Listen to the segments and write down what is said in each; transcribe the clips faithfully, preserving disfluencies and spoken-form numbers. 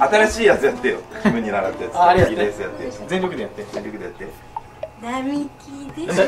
新しいやつやってよ。気分に習ったやつ。 あ、ありがとう。 いいレースやって。 全力でやって。 全力でやって。 並木です。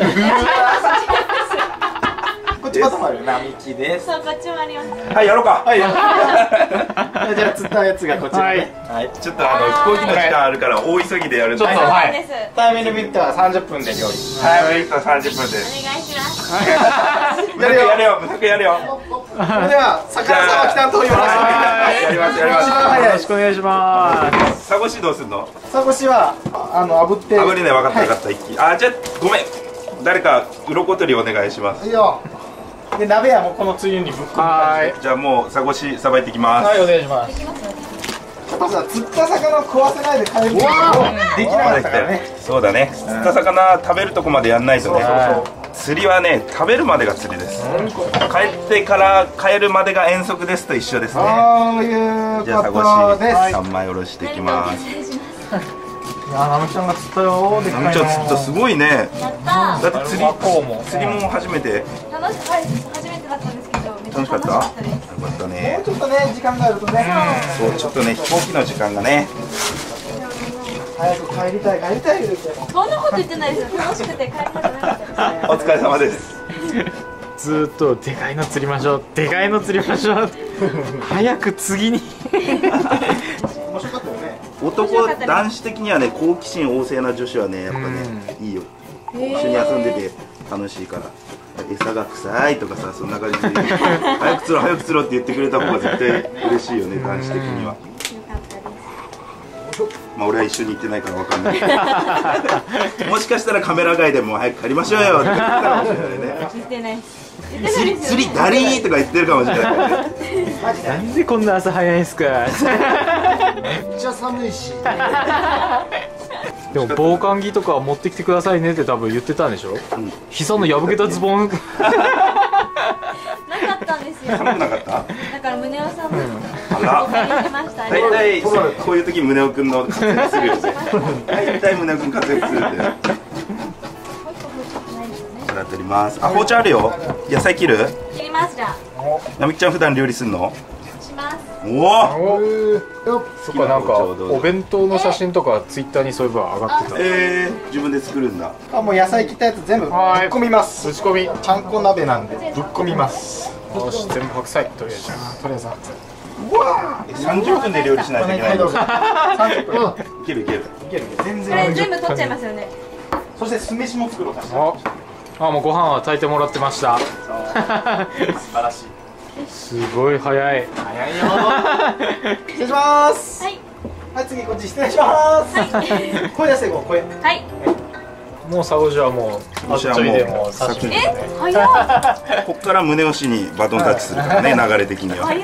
こっちまとまる並木です。 そう、こっちもあります。 はい、やろうか。 はい。じゃあ釣ったやつがこちらね。 はい。ちょっとあの飛行機の時間あるから大急ぎでやるんで。 ちょっとはい。 はい。 タイムリミットはさんじゅっぷんで料理。 タイムリミットさんじゅっぷんでお願いす。 します。 やるよやるよ、むさくやるよ。 それでは魚さばき担当よろしくお願いします。 やりますやります。 一番早いよろしくお願いします。 サゴシどうすんの？ サゴシはあの炙って。 炙りね、分かった分かった。一気。あ、じゃあごめん。誰か鱗取りお願いします。 いいよ。で鍋はもうこのつゆにぶっ込む。 はい。 じゃあもうサゴシさばいていきます。 はい、お願いします。まずは釣った魚を食わせないで帰るっていうのできなかったからね。 そうだね。釣った魚食べるとこまでやんないとね。釣りはね、食べるまでが釣りです。帰ってから帰るまでが遠足ですと一緒ですね。 そういうじゃあサゴことです。 シ三枚おろしていきます。 いや、ナミちゃんが釣ったよ。でっかいの。 ナミちゃん釣った、すごいね。 やったー。 だって釣り釣りも初めて。 楽しかったです。初めてだったんですけど、めっちゃ楽しかった？よ楽しかったです。 かったもねう。ちょっとね、時間があるとね。 そう、ちょっとね、飛行機の時間がね。 早く帰りたい、帰りたい言うても。 そんなこと言ってないですよ。楽しくて帰りたくなかったです。 お疲れ様です。 ずーっとでかいの釣りましょう、でかいの釣りましょう。早く次に。 面白かったよね。 男男子的にはね、好奇心旺盛な女子はね、やっぱね、いいよ。一緒に遊んでて楽しいから。餌が臭いとかさ、そんな感じで早く釣ろう早く釣ろうって言ってくれた方が絶対嬉しいよね、男子的には。まあ俺は一緒に行ってないからわかんない。もしかしたらカメラ外でも早く帰りましょうよって言ってたかもしれないね。 言ってない。 釣り釣りダリーとか言ってるかもしれないね。 なんでこんな朝早いんすか。 めっちゃ寒いし。 でも防寒着とか持ってきてくださいねって多分言ってたんでしょ。膝の破けたズボン。 なかったんですよ。 寒くなかった？ だから宗男さんもあら。 お借りしました。 大体こういう時宗男くんの活躍するよね。大体宗男くん活躍するんだよ。皿取ります。あ、包丁あるよ。野菜切る？ 切りますじゃあ。 なみきちゃん普段料理すんの？ します。 おお。 そっか、なんかお弁当の写真とかツイッターにそういえば上がってた。 ええ、自分で作るんだ。 あ、もう野菜切ったやつ全部ぶっ込みます。 ぶち込み。 ちゃんこ鍋なんでぶっ込みます。 よし、全部白菜とりあえず。 とりあえずうわー、さんじゅっぷんで料理しないといけないの。 さんじゅっぷん。 いけるいける。 いける。全これ然。 全部取っちゃいますよね。 そして酢飯も作ろうかしら。 あ、あ、もうご飯は炊いてもらってました。 素晴らしい。 すごい早い。 早いよ。失礼します。 はい。 はい、次こっち失礼します。声出していこう、声。 はい。 もうサゴジはもうあっちょいでもう刺身。 え、早っ。 こっから宗男氏にバトンタッチするからね、流れ的には。 早っ。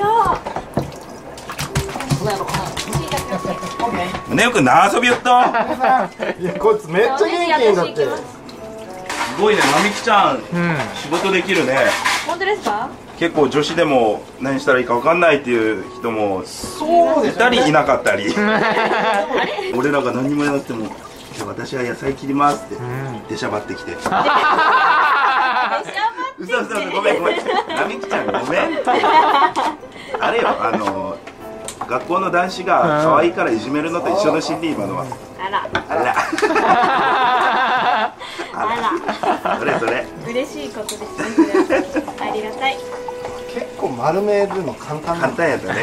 宗男くん何遊びよった？ いや、こいつめっちゃ元気になって。 すごいね、なみきちゃん、仕事できるね。 本当ですか？ 結構女子でも何したらいいか分かんないっていう人もそうですいたりいなかったり。俺らが何にもやらなくても、じゃあ私は野菜切りますって出しゃばってきて。嘘嘘嘘、ごめんごめん。なみきちゃんごめんって。あれよ、あの学校の男子が可愛いからいじめるのと一緒の心理、今のは。 あら。 あら。 あら。 それそれ。 嬉しいことですね。それはありがたい。 結構丸めるの簡単簡単やったね。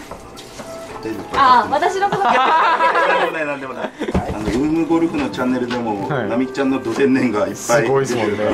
ああ、私のこと。 なんでもないなんでもない。あのウームゴルフのチャンネルでもなみきちゃんのド天然がいっぱい出てるから、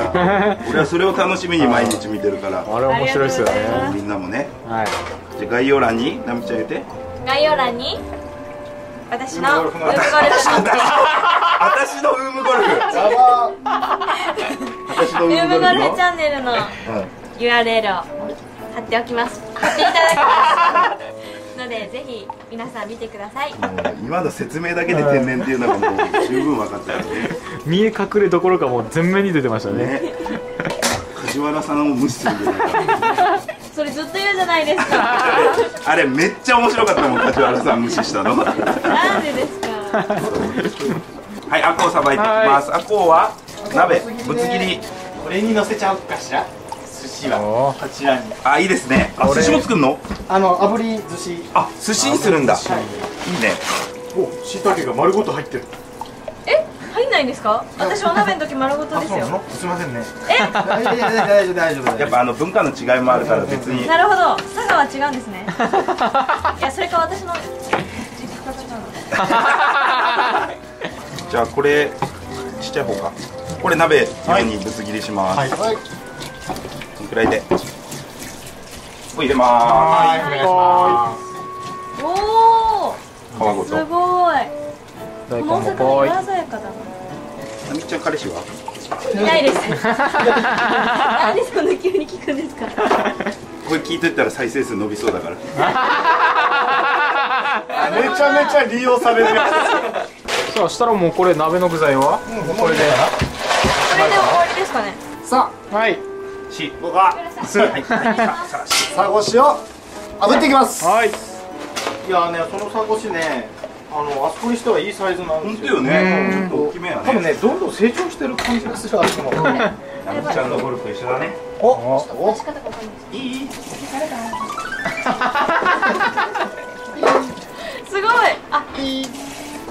俺はそれを楽しみに毎日見てるから。 あれ面白いですよね。 みんなもね。 はい。 じゃあ概要欄になみちゃん言って。 概要欄に私のウームゴルフの私のウームゴルフ。 やば。 私のウウームゴームゴルフのルフチャンネルの ユーアールエル を貼っておきます。貼っていただきますので、ぜひ皆さん見てください。 もう今の説明だけで天然っていうのがもう十分分かったよね。 見え隠れどころかもう全面に出てましたね。 ね。梶原さんを無視するんじゃないか。 それずっと言うじゃないですか。 あれめっちゃ面白かったもん、梶原さん無視したの。 なんでですか。 はい、アコをさばいていきます。アコは鍋ぶつ切り。 これに乗せちゃおうかしら。寿司はこちらに。 あ、いいですね。あ、寿司も作るの？ あの炙り寿司。 あ、寿司にするんだ。 はいいいね。 お、椎茸が丸ごと入ってる。 え、入んないんですか？私お鍋の時丸ごとあ、 ですよ。 そうなの？すみませんね。 え、 大丈夫大丈夫大丈夫。 やっぱあの文化の違いもあるから別に。 なるほど、佐賀は違うんですね。いや、それか私の実家が違うの。 じゃあこれちっちゃい方か。これ鍋用にぶつ切りします。 はい。はい。 このくらいで。これ入れまはい。お願いしまおお、 す。皮ごと。 すごい。 大根このおもぽい。 魚鮮やかだな。 なみちゃん彼氏は？ いないです。なんでそんな急に聞くんですか。 これ聞いといたら再生数伸びそうだから。 す。めちゃめちゃ利用されるやさあしたらもうこれ鍋の具材はつ。うん、これで。 これで終わりですかね。 さはいし、 あ、僕はす、はい、はい、さ、さ、し。 サゴシを炙っていきます。 はいいやね、そのサゴシね、あのあそこにしてはいいサイズなんですよ。 本当よね。ちょっと大きめやね。 多分ね、どんどん成長してる感じがする。あそこも。 なみちゃんのゴルフと一緒だね。 お、 お仕方がわかんないです。 いい。 すごい。あ、いい。す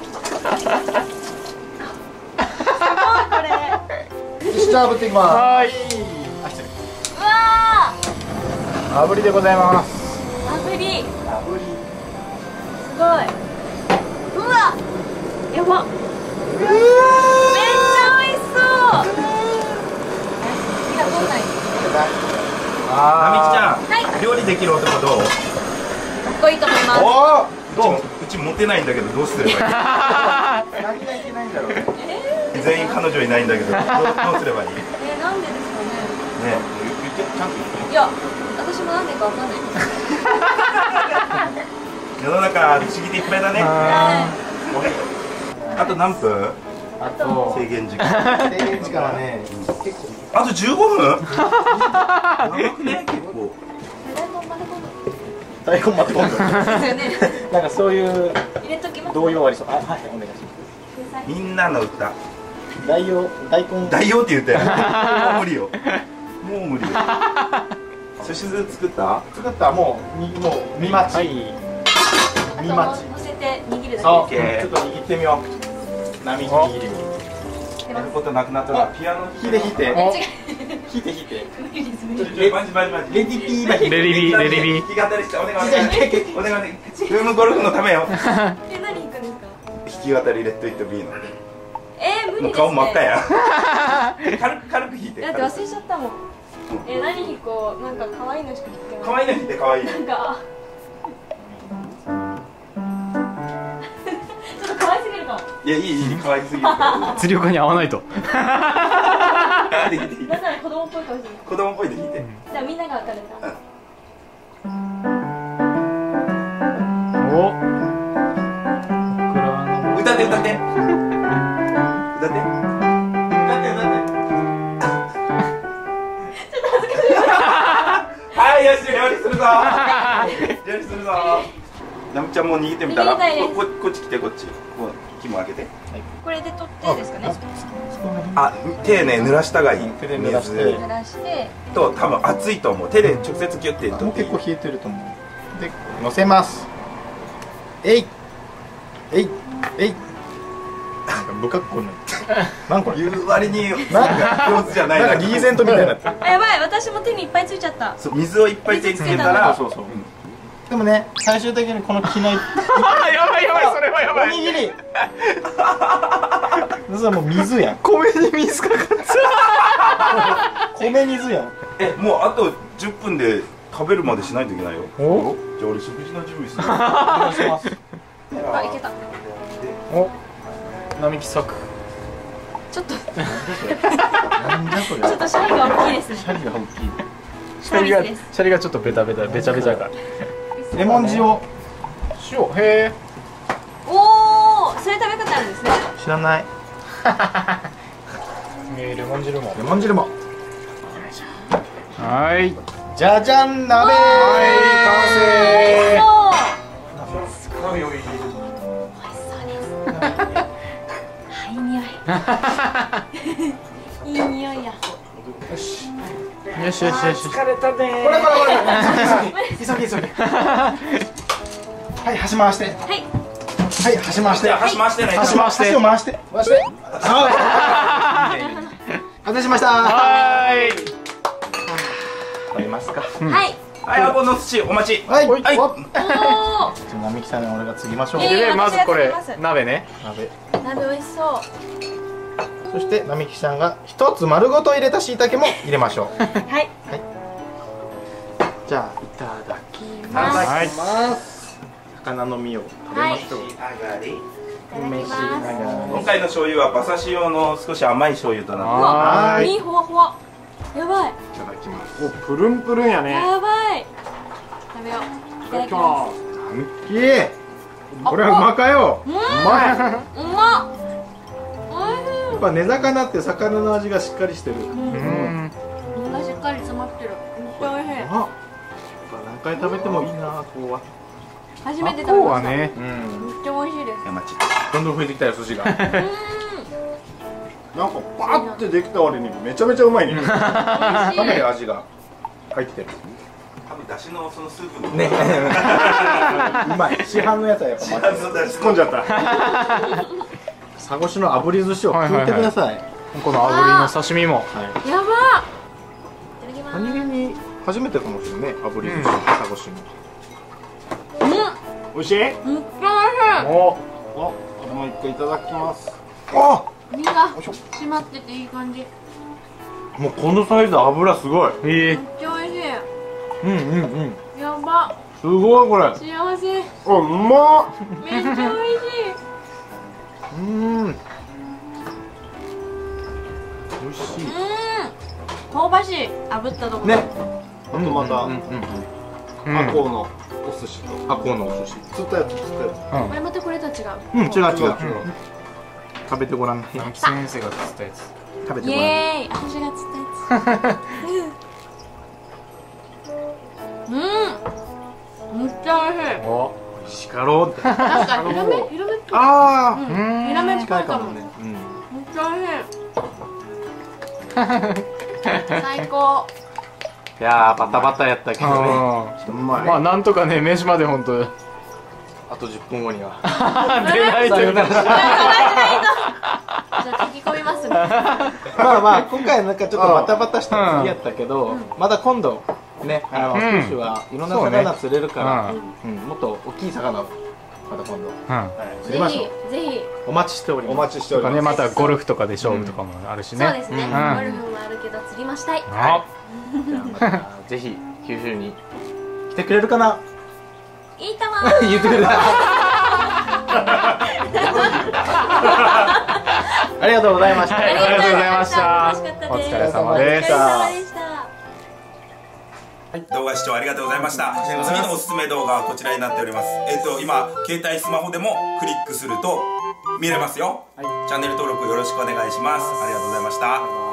ごいこれ。 よし、じゃあ炙っていきます。 はーい。 うわ炙りでございます。 ー、炙り。 炙り。 すごい。うわ。やば。めっちゃ美味しそう。火が通んない。 なみちゃはん、料理できる男どう？ かっこいいと思います。 おお、 どう？うちモテないんだけどどうすればいい？ 何がいけないんだろうね。 全員彼女いないんだけどどう、どうすればいい？ねえー、なんでですかね。 え、言ってちゃんと言って。 いや、私もなんでかわかんないです。 世の中不思議でいっぱいだね。 はあと何分？ あと制限時間。 制限時間はね、結構。 あとじゅうごふん？長くね、結構。 大根まで今度。 大根待って今度。 ですよね。 なんかそういう入れときます。 動揺ありそう。あ、はい、お願いします。 みんなの歌。 大用、大根。 大王って言ったよ。もう無理よ。もう無理よ。寿司酢作った？ 作ったもう、み、もう、みまち。 あとみまち。 乗せて握るだそう、 けちょケーっと握ってみよう。並木握りを。 やることなくなったらピアノ引いて引いて。 お違う。 引いて引いて。 無理です無理です。 レバンジバンジバンジレディピーバヒ。 レディビーレディビー。 弾き語りしてお願いお願いお願いお願いルームゴルフのためよ。 え、何弾くんですか。 弾き語りレッドイットビーのえー、無理ですね。 もう顔真っ赤や軽く軽く弾いてだって忘れちゃったもん。えー、何弾こう、なんか可愛いのしか弾けない。 可愛いの弾いて可愛いなんか。ちょっと可愛すぎるかも。 いやいいいい可愛すぎるから釣り岡に合わないと。 弾いて弾いてなんなら子供っぽいかもしれない。 子供っぽいで弾いてじゃあみんなが分かるんだ。 お。 歌って歌って歌って歌って歌ってはいよし料理するぞ料理するぞなみちゃんも握ってみたら握りたいですこここっち来てこっちこう紐開けてこれで取ってですかね。 あ手ね濡らしたがいい手で濡らして水濡らして。 と多分熱いと思う手で直接ギュッてもう取っていい結構冷えてると思う。で、乗せます。えい。えい。えい。なんか不格好になってる。なんこれ。 言う割になんか上手じゃないなんかリーゼントみたいになってる。 あ、やばい、私も手にいっぱいついちゃった。 そう水をいっぱい手につけたらそうそう。でもね、最終的にこの機内。 やばいやばいそれはやおばい。 にぎり。それはもう水やん。 米に水かかった。 米水やん。 えもうあとじゅっぷんで食べるまでしないといけないよお。 じゃあ俺食事の準備するお願いします。 あ、いけた。 お。並木作。 ちょっと、 なんだそれ。 ちょっとシャリが大きいですね。 シャリが大きい。 シャリがシャリがちょっとベタベタベチャベチャか。 レモン塩。 塩へえ。 おお、そういう食べ方あるんですね。 知らない。 えーレモン汁も。 レモン汁も。 はい。 じゃじゃん鍋。 はいそう。 完成。 美味しそうです。はい、匂い。いい匂いや。 よしよしよし。 疲れたね。これこれこれ。急ぎ急ぎ急ぎ。はい、端回して。 はい。 はい、箸回して。 箸回してね。 箸回して箸を回して回して。外しました。 はーい。 食べますか。 はい。 はい、あぼの寿司お待ち。 はい。はい。 おお。 じゃあ並木さんに俺が継ぎましょう。 えーでまずこれ私が作ります鍋ね。 鍋。 鍋美味しそう。 そして並木さんが一つ丸ごと入れた椎茸も入れましょう。 はい。 じゃあいただきますはいます。魚の身を食べましょう。 いただきます。 今回の醤油は馬刺し用の少し甘い醤油となってうわ、 はーい。 身ほわほわ。やばい。 いただきます。お、プルンプルンやね。 やばい。食べよう。いただきます。 きい。これはうまかよ。 うん。 うまい。やうまっ。おいしい。 っぱ根魚って魚の味がしっかりしてる。 うん。 うん。 身がしっかり詰まってる。めっちゃ美味しい。 あ、何回食べてもいいな、ここは。 初めて食こべました。 うはね。 うん。 めっちゃ美味しいです。 山地。 どんどん増えてきたよ、寿司が。 うなんかパーってできた割にめちゃめちゃうまいね。 ん。美か味しい。 なり味が入ってる。 多分だしのそのスープの。 ね。うまい。市販のやつはやっぱ市ま販のだし突っ込んじゃった。佐越の炙り寿司を食ってください。 この炙りの刺身も。 はい。 やばっ。いただきます。 何気に初めてかもしれないね、炙り寿司、 うん佐越の。 うん。 美味しい？ めっちゃ美味しい。 お、お、これも一個いただきます。あ、 身が締まってていい感じ。 もうこのサイズ油すごい。 ええ。 めっちゃ美味しい。 うんうんうん。 やば。 すごいこれ。あ、 幸せ。 うまっ。 めっちゃ美味しい。 うん。美味しい。 うん。香ばしい。炙ったところ。 ね。あとまた、 うんうん赤穂のお寿司と赤穂のお寿司。釣ったやつ釣ったやこれまたこれと違う。 つ。うん、違う違う。 うん食べてごらん。 並木先生が釣ったやつ。 イ食べてごらん。 エーイ。私が釣ったやつ。うん。めっちゃ美味しい。 お。 しかろうって。 確かにヒラメヒラメっぽい。 ああ。 うん。ヒラメっぽいかも。めっうん。 ちゃ美味しい。最高。 いやーバタバタやったけどね。うまい。 まあなんとかね飯まで本当。 あとじゅっぷんごには。 出ないというか。 じゃあ炊き込みますね。 まあまあ今回なんかちょっとバタバタした次やったけど、まだ今度ね、あの九州はいろんな魚釣れるから、うんもっと大きい魚をまた今度うん。 釣りましょう。 ぜひ。 お待ちしております。お待ちしてとかねまたゴルフとかで勝負とかもあるしね。 そうですね。 んゴルフもあるけど釣りもしたい。 あ。 じゃあまたぜひ九州に来てくれるかな。 いいとも。 言ってくれた。ありがとうございました。 ありがとうございました。 あ楽しかったです。 お疲れ様お疲れでした。 様でした。 動画視聴ありがとうございました。次のおすすめ動画はこちらになっております。えっと今携帯スマホでもクリックすると見れますよ。チャンネル登録よろしくお願いします。ありがとうございました。